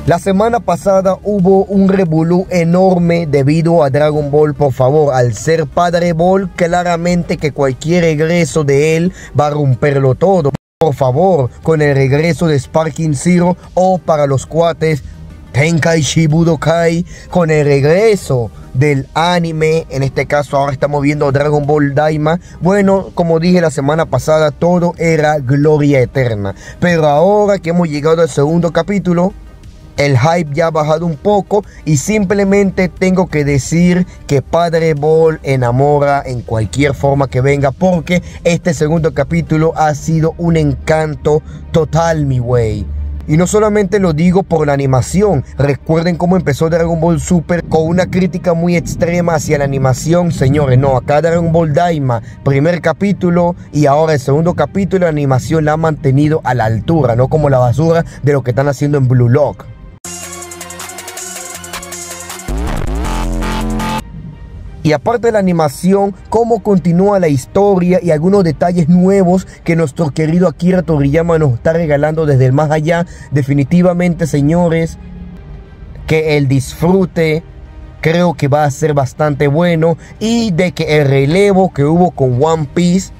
La semana pasada hubo un revolú enorme debido a Dragon Ball. Por favor, al ser Padre Ball, claramente que cualquier regreso de él va a romperlo todo. Por favor, con el regreso de Sparking Zero o para los cuates Tenkaichi Budokai, con el regreso del anime, en este caso ahora estamos viendo Dragon Ball Daima. Bueno, como dije la semana pasada, todo era gloria eterna, pero ahora que hemos llegado al segundo capítulo, el hype ya ha bajado un poco y simplemente tengo que decir que Padre Ball enamora en cualquier forma que venga, porque este segundo capítulo ha sido un encanto total, mi wey. Y no solamente lo digo por la animación. Recuerden cómo empezó Dragon Ball Super con una crítica muy extrema hacia la animación. Señores, no, acá Dragon Ball Daima, primer capítulo y ahora el segundo capítulo, la animación la ha mantenido a la altura, no como la basura de lo que están haciendo en Blue Lock. Y aparte de la animación, cómo continúa la historia y algunos detalles nuevos que nuestro querido Akira Toriyama nos está regalando desde el más allá. Definitivamente, señores, que el disfrute creo que va a ser bastante bueno. Y de que el relevo que hubo con One Piece,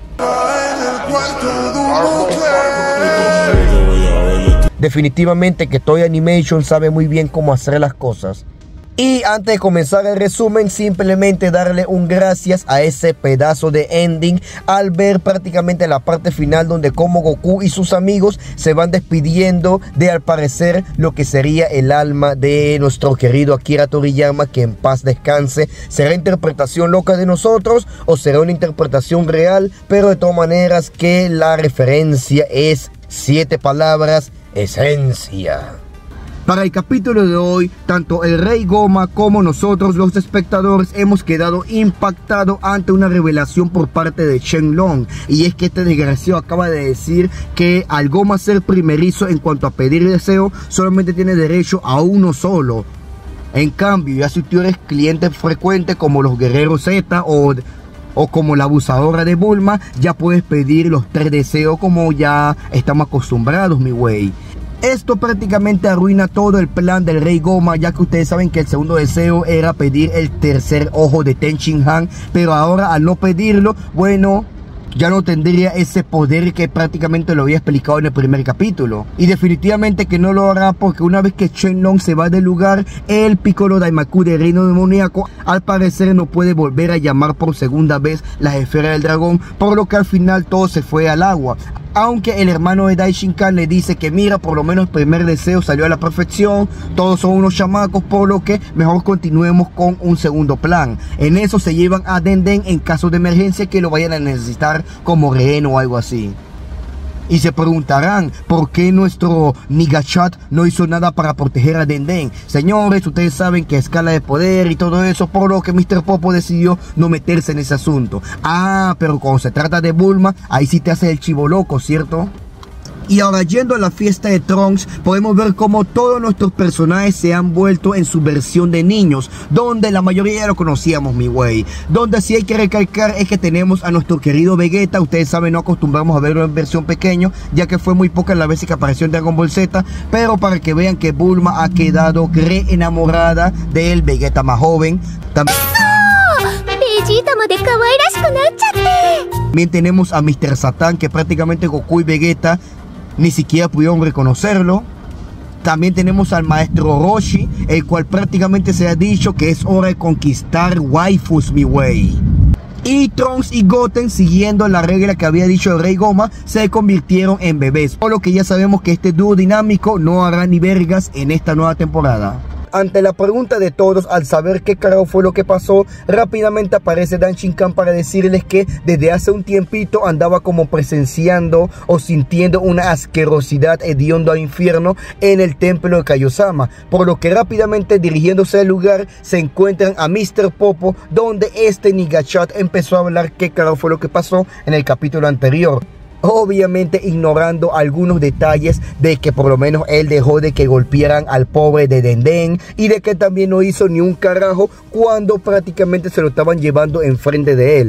definitivamente que Toei Animation sabe muy bien cómo hacer las cosas. Y antes de comenzar el resumen, simplemente darle un gracias a ese pedazo de ending al ver prácticamente la parte final donde como Goku y sus amigos se van despidiendo de, al parecer, lo que sería el alma de nuestro querido Akira Toriyama, que en paz descanse. ¿Será interpretación loca de nosotros o será una interpretación real? Pero de todas maneras que la referencia es 7 palabras: esencia. Para el capítulo de hoy, tanto el Rey Goma como nosotros los espectadores hemos quedado impactados ante una revelación por parte de Shenlong. Y es que este desgraciado acaba de decir que al Goma ser primerizo en cuanto a pedir deseo, solamente tiene derecho a uno solo. En cambio, ya si tú eres cliente frecuente como los Guerreros Z o como la abusadora de Bulma, ya puedes pedir los 3 deseos como ya estamos acostumbrados, mi wey. Esto prácticamente arruina todo el plan del Rey Goma, ya que ustedes saben que el segundo deseo era pedir el tercer ojo de Ten Shin Han, pero ahora al no pedirlo, bueno, ya no tendría ese poder que prácticamente lo había explicado en el primer capítulo. Y definitivamente que no lo hará, porque una vez que Shenlong se va del lugar, el Piccolo Daimaku del Reino Demoníaco al parecer no puede volver a llamar por segunda vez las esferas del dragón, por lo que al final todo se fue al agua. Aunque el hermano de Daishinkan le dice que mira, por lo menos el primer deseo salió a la perfección, todos son unos chamacos, por lo que mejor continuemos con un segundo plan. En eso se llevan a Denden en caso de emergencia que lo vayan a necesitar como rehén o algo así. Y se preguntarán, ¿por qué nuestro Nigachat no hizo nada para proteger a Denden? Señores, ustedes saben que escala de poder y todo eso, por lo que Mr. Popo decidió no meterse en ese asunto. Ah, pero cuando se trata de Bulma, ahí sí te hace el chivo loco, ¿cierto? Y ahora, yendo a la fiesta de Trunks, podemos ver cómo todos nuestros personajes se han vuelto en su versión de niños, donde la mayoría ya lo conocíamos, mi wey. Donde sí hay que recalcar es que tenemos a nuestro querido Vegeta. Ustedes saben, no acostumbramos a verlo en versión pequeño, ya que fue muy pocas las veces que apareció en Dragon Ball Z. Pero para que vean que Bulma ha quedado re-enamorada del Vegeta más joven. También tenemos a Mr. Satan, que prácticamente Goku y Vegeta ni siquiera pudieron reconocerlo. También tenemos al maestro Roshi, el cual prácticamente se ha dicho que es hora de conquistar waifus, mi wey. Y Trunks y Goten, siguiendo la regla que había dicho el Rey Goma, se convirtieron en bebés. Por lo que ya sabemos que este dúo dinámico no hará ni vergas en esta nueva temporada. Ante la pregunta de todos, al saber qué carajo fue lo que pasó, rápidamente aparece Daishinkan para decirles que desde hace un tiempito andaba como presenciando o sintiendo una asquerosidad hedionda al infierno en el templo de Kaiosama, por lo que rápidamente dirigiéndose al lugar se encuentran a Mr. Popo, donde este Nigachat empezó a hablar qué carajo fue lo que pasó en el capítulo anterior. Obviamente ignorando algunos detalles de que por lo menos él dejó de que golpearan al pobre de Denden y de que también no hizo ni un carajo cuando prácticamente se lo estaban llevando enfrente de él.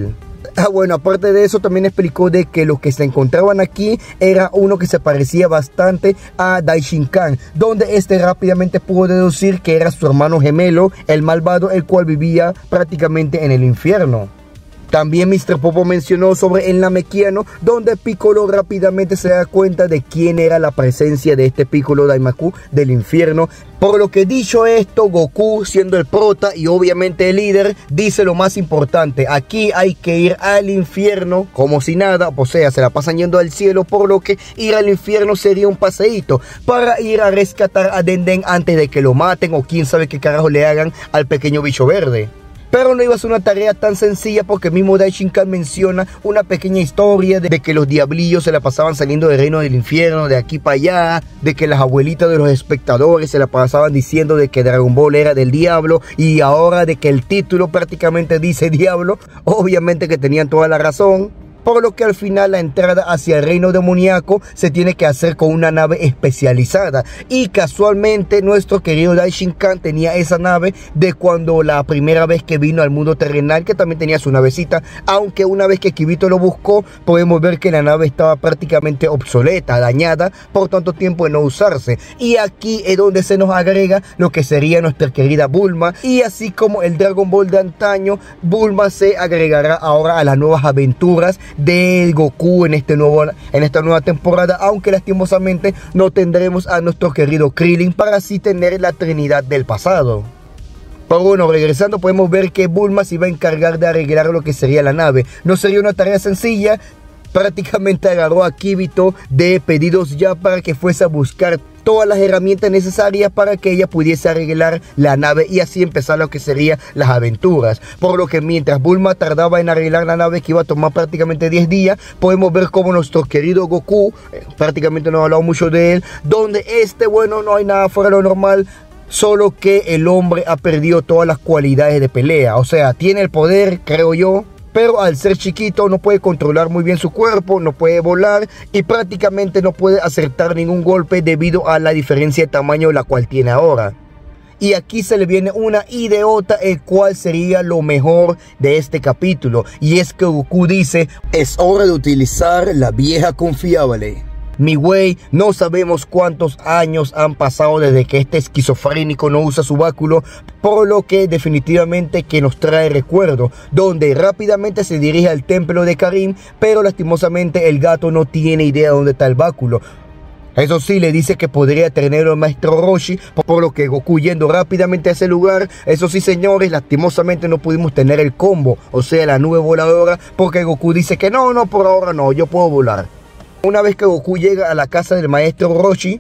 Bueno, aparte de eso también explicó de que los que se encontraban aquí era uno que se parecía bastante a Daishinkan, donde este rápidamente pudo deducir que era su hermano gemelo, el malvado, el cual vivía prácticamente en el infierno. También Mr. Popo mencionó sobre el Namekiano, donde Piccolo rápidamente se da cuenta de quién era la presencia de este Piccolo Daimaku del infierno. Por lo que dicho esto, Goku, siendo el prota y obviamente el líder, dice lo más importante: aquí hay que ir al infierno como si nada, o sea, se la pasan yendo al cielo, por lo que ir al infierno sería un paseíto para ir a rescatar a Denden antes de que lo maten o quién sabe qué carajo le hagan al pequeño bicho verde. Pero no iba a ser una tarea tan sencilla, porque el mismo Daishinkan menciona una pequeña historia de que los diablillos se la pasaban saliendo del reino del infierno de aquí para allá, de que las abuelitas de los espectadores se la pasaban diciendo de que Dragon Ball era del diablo, y ahora de que el título prácticamente dice diablo. Obviamente que tenían toda la razón. Por lo que al final la entrada hacia el reino demoníaco se tiene que hacer con una nave especializada. Y casualmente nuestro querido Daishinkan tenía esa nave de cuando la primera vez que vino al mundo terrenal, que también tenía su navecita. Aunque una vez que Kibito lo buscó, podemos ver que la nave estaba prácticamente obsoleta, dañada por tanto tiempo de no usarse. Y aquí es donde se nos agrega lo que sería nuestra querida Bulma. Y así como el Dragon Ball de antaño, Bulma se agregará ahora a las nuevas aventuras de Goku en esta nueva temporada, aunque lastimosamente no tendremos a nuestro querido Krillin para así tener la Trinidad del pasado. Pero bueno, regresando, podemos ver que Bulma se iba a encargar de arreglar lo que sería la nave. No sería una tarea sencilla. Prácticamente agarró a Kibito de pedidos ya para que fuese a buscar todas las herramientas necesarias para que ella pudiese arreglar la nave y así empezar lo que serían las aventuras. Por lo que mientras Bulma tardaba en arreglar la nave, que iba a tomar prácticamente 10 días, podemos ver como nuestro querido Goku, prácticamente no he hablado mucho de él, donde bueno, no hay nada fuera de lo normal, solo que el hombre ha perdido todas las cualidades de pelea. O sea, tiene el poder, creo yo, pero al ser chiquito no puede controlar muy bien su cuerpo, no puede volar y prácticamente no puede acertar ningún golpe debido a la diferencia de tamaño la cual tiene ahora. Y aquí se le viene una ideota, el cual sería lo mejor de este capítulo. Y es que Goku dice: es hora de utilizar la vieja confiable. Mi güey, no sabemos cuántos años han pasado desde que este esquizofrénico no usa su báculo, por lo que definitivamente que nos trae recuerdo, donde rápidamente se dirige al templo de Karin, pero lastimosamente el gato no tiene idea de dónde está el báculo. Eso sí, le dice que podría tenerlo el maestro Roshi, por lo que Goku yendo rápidamente a ese lugar. Eso sí, señores, lastimosamente no pudimos tener el combo, o sea, la nube voladora, porque Goku dice que no, por ahora no, yo puedo volar. Una vez que Goku llega a la casa del maestro Roshi,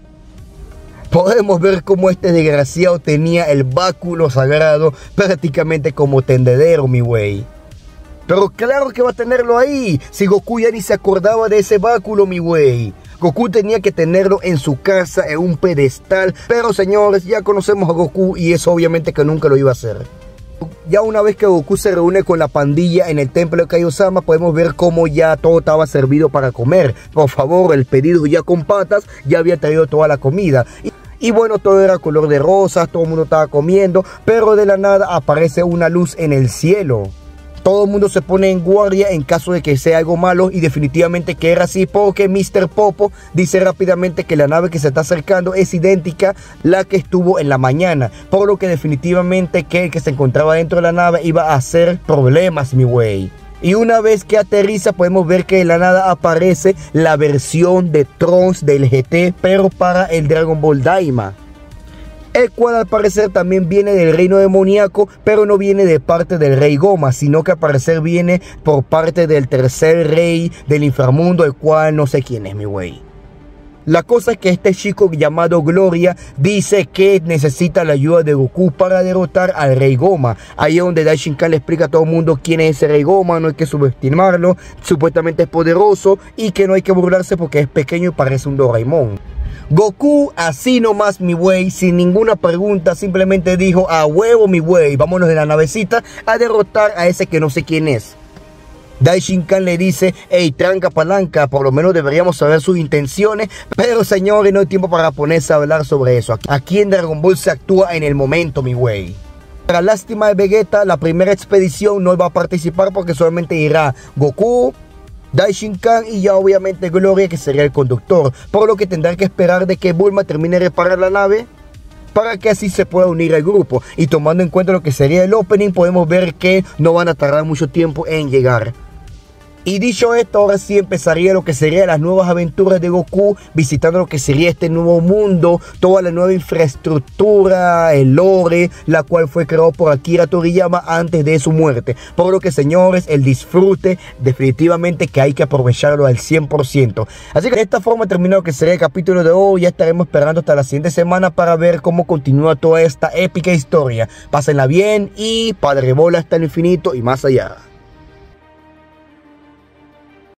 podemos ver cómo este desgraciado tenía el báculo sagrado prácticamente como tendedero, mi güey. Pero claro que va a tenerlo ahí, si Goku ya ni se acordaba de ese báculo, mi güey. Goku tenía que tenerlo en su casa, en un pedestal. Pero señores, ya conocemos a Goku y eso obviamente que nunca lo iba a hacer. Ya una vez que Goku se reúne con la pandilla en el templo de Kaiosama, podemos ver cómo ya todo estaba servido para comer. Por favor, el pedido ya con patas ya había traído toda la comida. Y bueno, todo era color de rosas, todo el mundo estaba comiendo, pero de la nada aparece una luz en el cielo. Todo el mundo se pone en guardia en caso de que sea algo malo, y definitivamente que era así, porque Mr. Popo dice rápidamente que la nave que se está acercando es idéntica a la que estuvo en la mañana, por lo que definitivamente que el que se encontraba dentro de la nave iba a hacer problemas, mi güey. Y una vez que aterriza podemos ver que de la nada aparece la versión de Trunks del GT, pero para el Dragon Ball Daima, el cual al parecer también viene del reino demoníaco, pero no viene de parte del rey Goma, sino que al parecer viene por parte del tercer rey del inframundo, el cual no sé quién es, mi güey. La cosa es que este chico llamado Gloria dice que necesita la ayuda de Goku para derrotar al rey Goma. Ahí es donde Daishinkan le explica a todo el mundo quién es ese rey Goma, no hay que subestimarlo, supuestamente es poderoso y que no hay que burlarse porque es pequeño y parece un Doraemon. Goku así nomás, mi güey, sin ninguna pregunta, simplemente dijo: a huevo, mi güey, vámonos de la navecita a derrotar a ese que no sé quién es. Daishinkan le dice: hey, tranca palanca, por lo menos deberíamos saber sus intenciones. Pero señores, no hay tiempo para ponerse a hablar sobre eso. Aquí en Dragon Ball se actúa en el momento, mi güey. Para lástima de Vegeta, la primera expedición no va a participar porque solamente irá Goku, Daishinkan y ya obviamente Gloria, que sería el conductor, por lo que tendrán que esperar de que Bulma termine de reparar la nave para que así se pueda unir al grupo. Y tomando en cuenta lo que sería el opening, podemos ver que no van a tardar mucho tiempo en llegar. Y dicho esto, ahora sí empezaría lo que serían las nuevas aventuras de Goku, visitando lo que sería este nuevo mundo, toda la nueva infraestructura, el lore, la cual fue creado por Akira Toriyama antes de su muerte. Por lo que, señores, el disfrute definitivamente que hay que aprovecharlo al 100%. Así que de esta forma termina lo que sería el capítulo de hoy. Ya estaremos esperando hasta la siguiente semana para ver cómo continúa toda esta épica historia. Pásenla bien y Padre Bola hasta el infinito y más allá.